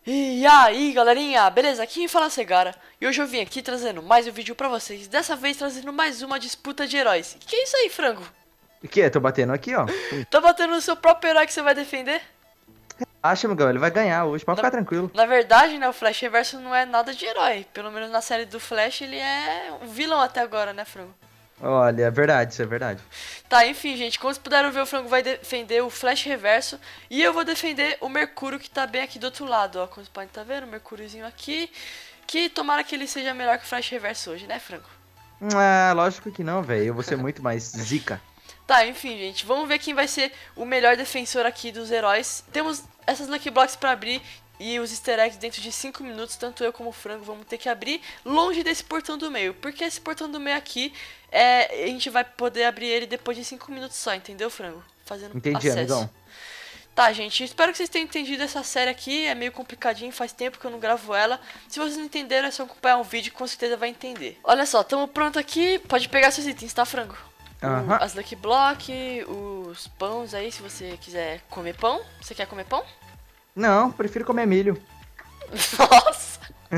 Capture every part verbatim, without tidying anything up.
E aí galerinha, beleza? Aqui quem fala é Segara e hoje eu vim aqui trazendo mais um vídeo pra vocês. Dessa vez trazendo mais uma disputa de heróis. Que é isso aí, frango? O que? Tô batendo aqui, ó. Tum. Tá batendo no seu próprio herói que você vai defender? Acha, amigão, ele vai ganhar hoje, pode Na, ficar tranquilo. na verdade, né, o Flash Reverso não é nada de herói. Pelo menos na série do Flash ele é um vilão até agora, né, frango? Olha, é verdade, isso é verdade. Tá, enfim, gente, como vocês puderam ver, o frango vai defender o Flash Reverso e eu vou defender o Mercúrio que tá bem aqui do outro lado, ó. Como vocês podem estar vendo, o Mercúriozinho aqui. Que tomara que ele seja melhor que o Flash Reverso hoje, né, frango? Ah, lógico que não, velho. Eu vou ser muito mais zica. Tá, enfim, gente, vamos ver quem vai ser o melhor defensor aqui dos heróis. Temos essas Lucky Blocks pra abrir e os easter eggs dentro de cinco minutos. Tanto eu como o frango vamos ter que abrir longe desse portão do meio. Porque esse portão do meio aqui, é, a gente vai poder abrir ele depois de cinco minutos só, entendeu, frango? Fazendo Entendi, acesso. amigão. Tá, gente, espero que vocês tenham entendido essa série aqui. É meio complicadinho, faz tempo que eu não gravo ela. Se vocês não entenderam, é só acompanhar um vídeo que com certeza vai entender. Olha só, tamo pronto aqui. Pode pegar seus itens, tá, frango? Aham. As Lucky Block, os pães aí, se você quiser comer pão. Você quer comer pão? Não, prefiro comer milho. Nossa!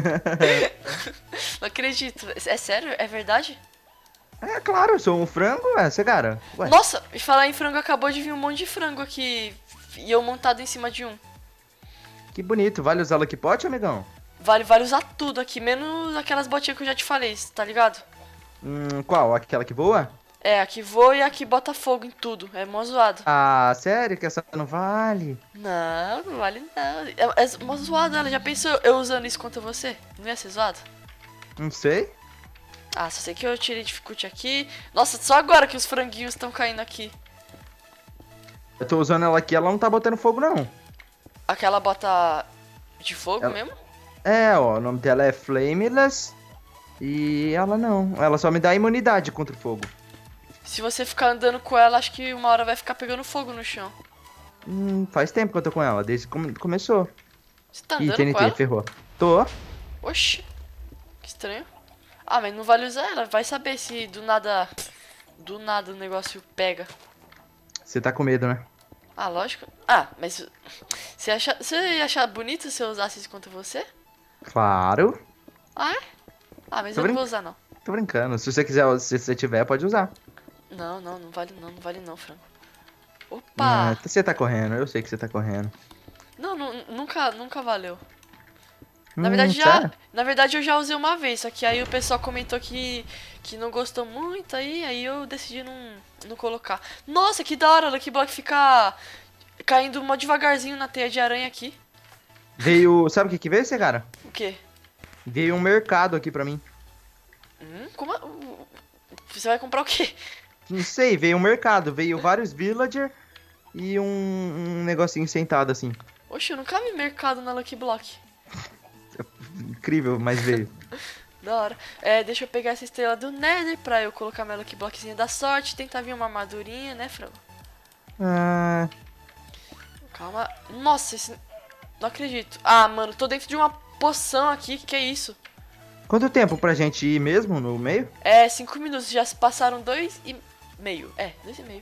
Não acredito. É sério? É verdade? É claro, eu sou um frango, é, Segara. Ué, Nossa, e falar em frango, acabou de vir um monte de frango aqui. E eu montado em cima de um. que bonito. Vale usar Lucky Pot, amigão? Vale, vale usar tudo aqui, menos aquelas botinhas que eu já te falei, tá ligado? Hum, qual? Aquela que voa? É, aqui voa e aqui bota fogo em tudo. É mó zoado. Ah, sério que essa não vale? Não, não vale não. É, é mó zoado ela. Já pensou eu usando isso contra você? Não ia ser zoado? Não sei. Ah, só sei que eu tirei dificuldade aqui. Nossa, só agora que os franguinhos estão caindo aqui. Eu tô usando ela aqui, ela não tá botando fogo, não. Aquela bota de fogo Ela- mesmo? É, ó, o nome dela é Flameless. E ela não. Ela só me dá imunidade contra o fogo. Se você ficar andando com ela, acho que uma hora vai ficar pegando fogo no chão. Hum, faz tempo que eu tô com ela, desde que come- começou. Você tá Ih, andando com T N T, ela? ferrou. Tô. Oxi, que estranho. Ah, mas não vale usar ela. Vai saber se do nada... Do nada o negócio pega. Você tá com medo, né? Ah, lógico. Ah, mas... Você, acha... você ia achar bonito se eu usasse isso contra você? Claro. Ah, é? Ah, mas Tô eu não brin- vou usar, não. Tô brincando. Se você quiser, se você tiver, pode usar. Não, não, não vale não, não vale não, frango. Ah, Opa! você tá correndo, eu sei que você tá correndo. Não, nu- nunca, nunca valeu. Na Hum, verdade já, sério? na verdade eu já usei uma vez, só que aí o pessoal comentou que que não gostou muito, aí aí eu decidi não não colocar. Nossa, que da hora, Lucky Block fica caindo mó devagarzinho na teia de aranha aqui. Veio. Sabe o que que veio, você, cara? O quê? Veio um mercado aqui pra mim. Hum, como a- você vai comprar o quê? Não sei, veio um mercado. Veio vários villager e um, um negocinho sentado assim. Oxe, eu nunca vi mercado na Lucky Block. Incrível, mas veio. Da hora. É, deixa eu pegar essa estrela do Nether pra eu colocar minha Lucky Blockzinha da sorte, tentar vir uma armadurinha, né, frango? Ah, Calma. Nossa, esse... Não acredito. Ah, mano, tô dentro de uma poção aqui. Que que é isso? quanto tempo pra gente ir mesmo no meio? É, cinco minutos. Já se passaram dois e meio. É, dois e meio.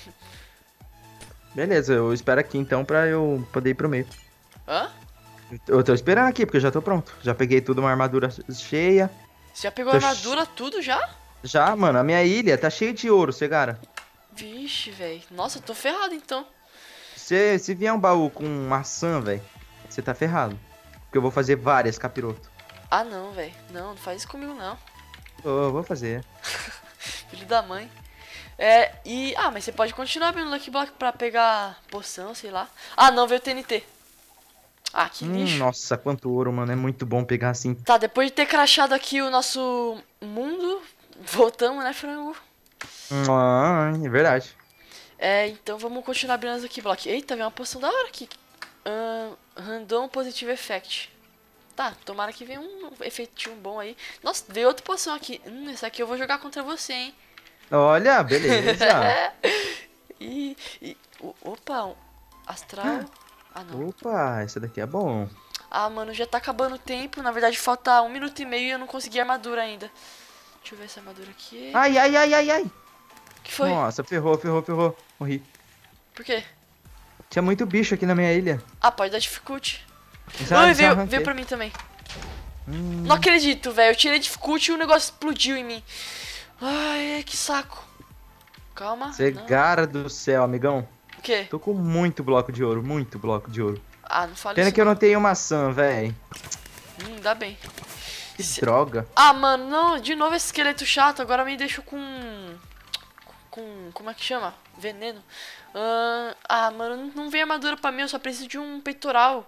Beleza, eu espero aqui então pra eu poder ir pro meio. Hã? Eu tô esperando aqui, porque eu já tô pronto. Já peguei tudo, uma armadura cheia. Você já pegou a Tô armadura, tudo já? Já, mano, a minha ilha tá cheia de ouro, Segara. Vixe, velho. Nossa, eu tô ferrado então. Se, se vier um baú com maçã, velho, você tá ferrado. Porque eu vou fazer várias capiroto. Ah, não, velho. Não, não faz isso comigo, não. Ô, vou fazer. Filho da mãe. É, e... Ah, mas você pode continuar abrindo Lucky Block pra pegar poção, sei lá. Ah, não, veio T N T. Ah, que Hum, lixo. nossa, quanto ouro, mano. É muito bom pegar assim. Tá, depois de ter crashado aqui o nosso mundo, voltamos, né, frango? Ah, é verdade. É, então vamos continuar abrindo as Lucky Block. Eita, veio uma poção da hora aqui. Ahn, Random Positive Effect. Tá, tomara que venha um efeitinho bom aí. Nossa, veio outra poção aqui. Hum, essa aqui eu vou jogar contra você, hein? Olha, beleza. E... e o- opa, um astral... Ah, não. Opa, esse daqui é bom. Ah, mano, já tá acabando o tempo. Na verdade, falta um minuto e meio e eu não consegui armadura ainda. Deixa eu ver essa armadura aqui. Ai, ai, ai, ai, ai. O que foi? Nossa, ferrou, ferrou, ferrou. Morri. Por quê? Tinha muito bicho aqui na minha ilha. Ah, pode dar dificuldade. Já, Oi, já veio, arranquei. veio pra mim também. Hum, Não acredito, velho. Eu tirei dificuldade e o negócio explodiu em mim. Ai, que saco. Calma. Não. Cegara do céu, amigão. O quê? Tô com muito bloco de ouro, muito bloco de ouro. Ah, não fala Pena isso que eu não. não tenho maçã, velho. Hum, dá bem. Que Se- droga. Ah, mano, não. De novo esse esqueleto chato. Agora me deixa com... Com... Como é que chama? Veneno. Ah, ah, mano, não- não vem armadura pra mim. Eu só preciso de um peitoral.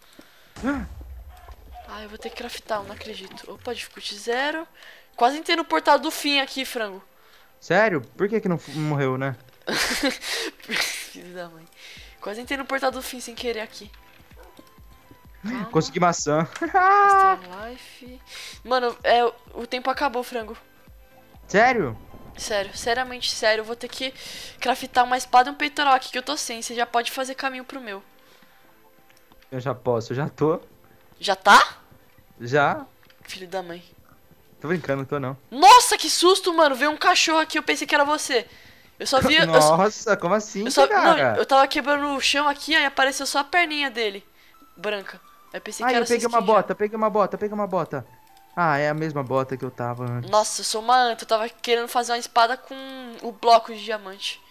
Ah, eu vou ter que craftar, eu não acredito. Opa, dificuldade zero. Quase entrei no portal do fim aqui, frango. Sério? Por que que não f- morreu, né? Filho da mãe. Quase entrei no portal do fim sem querer aqui. Calma. Consegui maçã. Extra life. Mano, é, o tempo acabou, frango. Sério? Sério, seriamente sério. Eu vou ter que craftar uma espada e um peitoral aqui que eu tô sem. Você já pode fazer caminho pro meu. Eu já posso, eu já tô. Já tá? Já? Filho da mãe. Tô brincando, não tô não. Nossa, que susto, mano. Veio um cachorro aqui, eu pensei que era você. Eu só vi... eu só- Nossa, como assim, Eu só, não, cara? eu tava quebrando o chão aqui, aí apareceu só a perninha dele. Branca. Aí eu pensei que Ai, era eu peguei sua uma skin já. bota, peguei uma bota, peguei uma bota. Ah, é a mesma bota que eu tava antes. Nossa, eu sou uma anta. Eu tava querendo fazer uma espada com o bloco de diamante.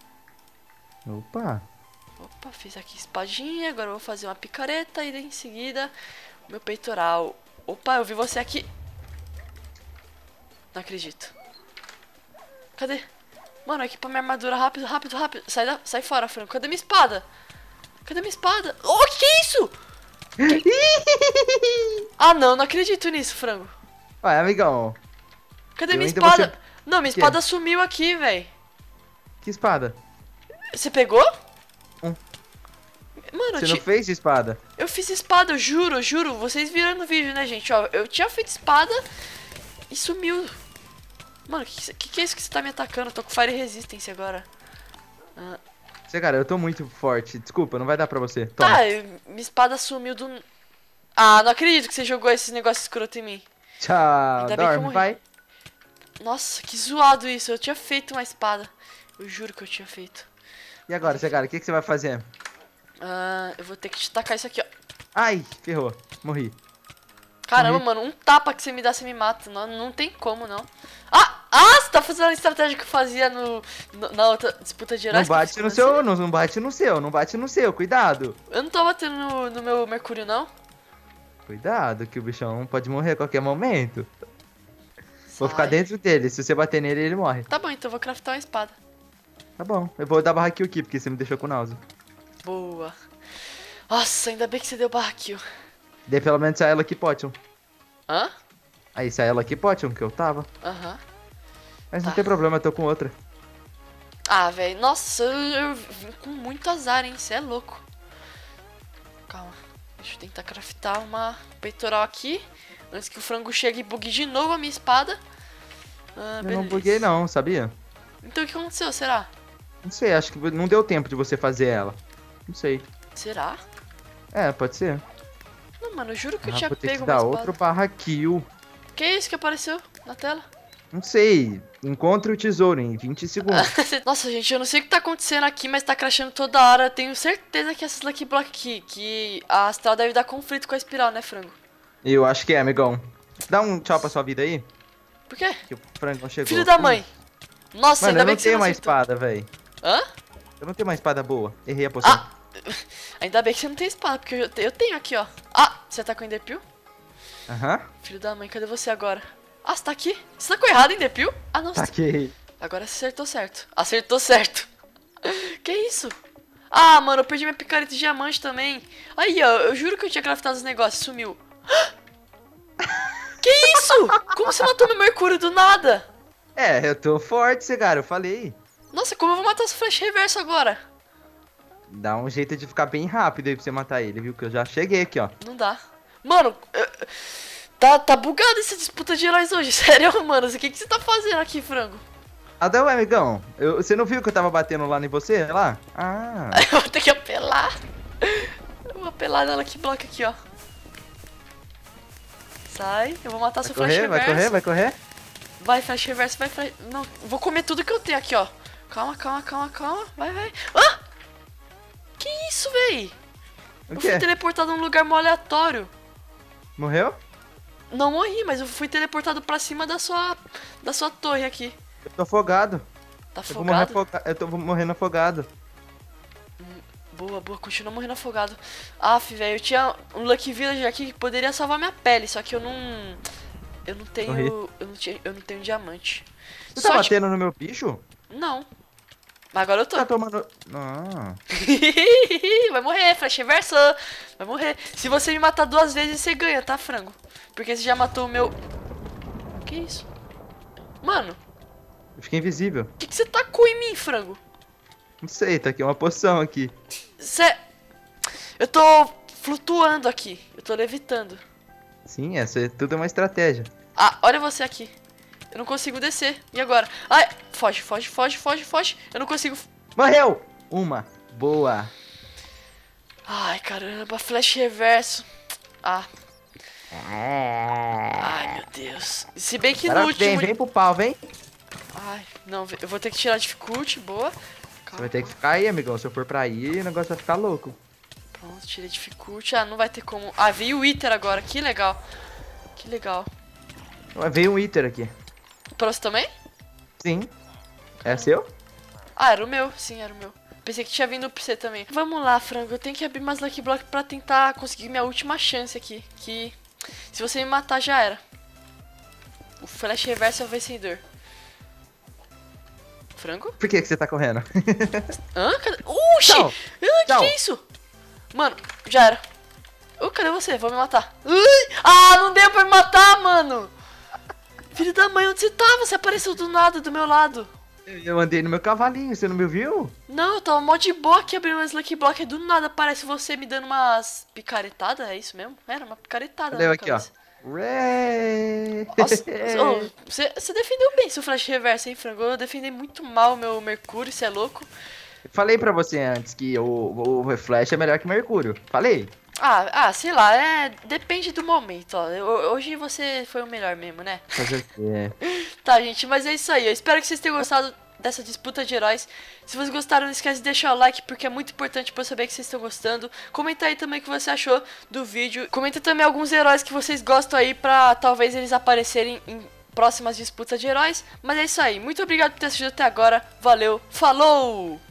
Opa. Opa, fiz aqui espadinha. Agora eu vou fazer uma picareta e em seguida o meu peitoral. Opa, eu vi você aqui. Não acredito. Cadê? Mano, equipa minha armadura rápido, rápido, rápido. Sai, da... Sai fora, Franco. Cadê minha espada? Cadê minha espada? Oh, que é isso? Ah, não, não acredito nisso, frango. Ué, amigão. Cadê Eu minha ainda espada? vou ser- Não, minha Que? espada sumiu aqui, velho. Que espada? Você pegou? Hum. Mano, eu, Você ti- não fez de espada? eu fiz espada, eu juro, eu juro. Vocês viram no vídeo, né, gente? Ó, eu tinha feito espada e sumiu. Mano, que, que que é isso que você tá me atacando? Eu tô com Fire Resistance agora. Ah, Você, cara, eu tô muito forte. Desculpa, não vai dar pra você. Toma. tá, eu- minha espada sumiu do... Ah, não acredito que você jogou esse negócio escroto em mim. Tchau. Ainda bem que eu Dorme, morri. vai. Nossa, que zoado isso. Eu tinha feito uma espada. Eu juro que eu tinha feito. E agora, você, cara, o que, que você vai fazer? Ah, eu vou ter que te tacar isso aqui, ó. Ai, ferrou. Morri. Caramba, Morri. mano, um tapa que você me dá, você me mata. Não, não tem como, não. Ah! Ah, você tá fazendo a estratégia que eu fazia no, no- na outra disputa de Não heróis? que eu bate fiz no com seu, você? não, não bate no seu, não bate no seu. Cuidado. Eu não tô batendo no, no meu Mercúrio, não. Cuidado, que o bichão pode morrer a qualquer momento. Vou ficar Sai. dentro dele. Se você bater nele, ele morre. Tá bom, então eu vou craftar uma espada. Tá bom. Eu vou dar barra kill aqui, porque você me deixou com náusea. Boa. Nossa, ainda bem que você deu barra kill. Dê pelo menos a ela aqui, Potion. Hã? Aí, se a ela aqui, Potion, que eu tava. Aham. Mas não Tá. tem problema, eu tô com outra. Ah, velho, nossa, eu, eu vim com muito azar, hein? Você é louco. Calma, deixa eu tentar craftar uma peitoral aqui. Antes que o frango chegue e bugue de novo a minha espada. Ah, Eu beleza. não buguei não, sabia? Então o que aconteceu? Será? Não sei, acho que não deu tempo de você fazer ela. Não sei. Será? É, pode ser. Não, mano, eu juro que eu Ah, tinha vou ter pego que uma dar espada. outro barra kill. Que é isso que apareceu na tela? Não sei. Encontre o tesouro em vinte segundos. Nossa, gente, eu não sei o que tá acontecendo aqui, mas tá crashando toda hora. Eu tenho certeza que essas Lucky Block aqui, que a Astral deve dar conflito com a espiral, né, frango? Eu acho que é, amigão. Dá um tchau pra sua vida aí, Por quê? que o frango não chegou. Filho da mãe. Nossa, Mano, ainda eu bem não que você tenho não uma acertou. espada, velho. Hã? Eu não tenho uma espada boa. Errei a poção. Ah! Ainda bem que você não tem espada, porque eu, te- eu tenho aqui, ó. Ah, você tá com Enderpeel? Aham. Filho da mãe, cadê você agora? Ah, você tá aqui? Você tá com errado, Enderpeel? Ah, não, você... Taquei. Agora você acertou certo. Acertou certo. Que isso? Ah, mano, eu perdi minha picareta de diamante também. Aí, ó, eu juro que eu tinha craftado os negócios, sumiu. Que isso? Como você matou meu Mercúrio do nada? É, eu tô forte, cê, cara, eu falei. Nossa, como eu vou matar esse flash reverso agora? Dá um jeito de ficar bem rápido aí pra você matar ele, viu? Que eu já cheguei aqui, ó. Não dá. Mano, eu- tá, tá bugado essa disputa de heróis hoje. Sério, mano. O que, que você tá fazendo aqui, frango? Adão, amigão, eu, você não viu que eu tava batendo lá em você? Lá? Ah. Eu vou ter que apelar. Eu vou apelar nela que bloca aqui, ó. Sai, eu vou matar Vai seu flash correr, reverso. vai correr, vai correr? Vai, flash reverso, vai, flash... Não, vou comer tudo que eu tenho aqui, ó. Calma, calma, calma, calma. Vai, vai. Ah! Que isso, véi? O Eu quê? fui teleportado num lugar mó aleatório. Morreu? Não morri, mas eu fui teleportado pra cima da sua, da sua torre aqui. Eu tô afogado. Tá Eu vou morrer afogado? afoga... Eu tô morrendo afogado. Boa, boa, continua morrendo afogado. Aff, velho, eu tinha um Lucky Village aqui que poderia salvar minha pele, só que eu não... Eu não tenho... Morri. Eu não, tinha, eu não tenho diamante. Você Só tá que- batendo no meu bicho? Não. Mas agora eu tô. Tá tomando... Ah. Vai morrer, Flash Reverso. Vai morrer. Se você me matar duas vezes, você ganha, tá, frango? Porque você já matou o meu... Que isso? Mano, Eu fiquei invisível. o que, que você tacou em mim, frango? Não sei, tá aqui uma poção aqui. Você... Eu tô flutuando aqui. Eu tô levitando. Sim, essa é tudo é uma estratégia. Ah, olha você aqui. Eu não consigo descer. E agora? Ai, foge, foge, foge, foge, foge. Eu não consigo... Morreu! Uma. Boa. Ai, caramba. Flash reverso. Ah. Ai, meu Deus. Se bem que Agora no vem, último... vem pro pau, vem. Ai, não. Eu vou ter que tirar a dificuldade. Boa. Você vai ter que ficar aí, amigão. Se eu for pra aí, o negócio vai ficar louco. Pronto, tirei dificuldade. Ah, não vai ter como... Ah, veio o Iter agora. Que legal. Que legal. Ué, veio um Iter aqui. Pra você também? Sim. É seu? Ah, era o meu. Sim, era o meu. Pensei que tinha vindo pra você também. Vamos lá, frango. Eu tenho que abrir mais Lucky Block pra tentar conseguir minha última chance aqui. Que se você me matar, já era. O Flash Reverso é o vencedor. Frango? Por que, que você tá correndo? Hã? Cadê? Oxi! Tchau. Ah, que, Tchau. que é isso? Mano, já era. Uh, cadê você? Vou me matar. Ui! Ah, não deu pra me matar, mano! Filho da mãe, onde você tava? Você apareceu do nada, do meu lado. Eu andei no meu cavalinho, você não me viu? Não, eu tava mó de boa aqui abrindo umas Lucky Block e do nada aparece você me dando umas picaretadas, é isso mesmo? Era uma picaretada Cadê eu na aqui, ó? cabeça. Ray. Nossa, ô, você, você defendeu bem seu flash reverso, hein, frango? Eu defendi muito mal o meu Mercúrio, você é louco. Falei pra você antes que o, o Flash é melhor que o Mercúrio. Falei. Ah, ah, sei lá, é, depende do momento, ó. Eu- Hoje você foi o melhor mesmo, né? Fazer o quê? Tá, gente, mas é isso aí. Eu espero que vocês tenham gostado dessa disputa de heróis. Se vocês gostaram, não esquece de deixar o like, porque é muito importante pra eu saber que vocês estão gostando. Comenta aí também o que você achou do vídeo. Comenta também alguns heróis que vocês gostam aí, pra talvez eles aparecerem em próximas disputas de heróis. Mas é isso aí. Muito obrigado por ter assistido até agora. Valeu, falou!